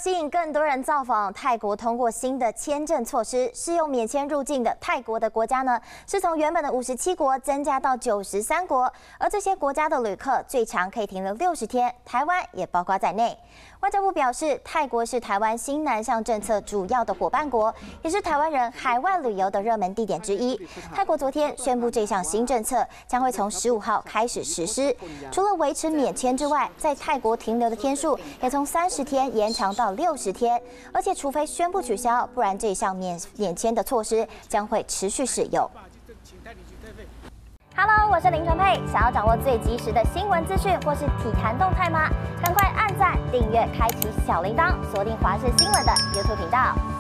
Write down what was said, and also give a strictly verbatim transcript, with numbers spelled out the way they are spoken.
吸引更多人造访，泰国通过新的签证措施，适用免签入境的泰国的国家呢，是从原本的五十七国增加到九十三国，而这些国家的旅客最长可以停留六十天，台湾也包括在内。外交部表示，泰国是台湾新南向政策主要的伙伴国，也是台湾人海外旅游的热门地点之一。泰国昨天宣布这项新政策将会从十五号开始实施，除了维持免签之外，在泰国停留的天数也从三十天延长到六十天，而且除非宣布取消，不然这项免免签的措施将会持续使用。Hello， 我是林纯佩。想要掌握最及时的新闻资讯或是体坛动态吗？赶快按赞、订阅、开启小铃铛，锁定华视新闻的 YouTube 频道。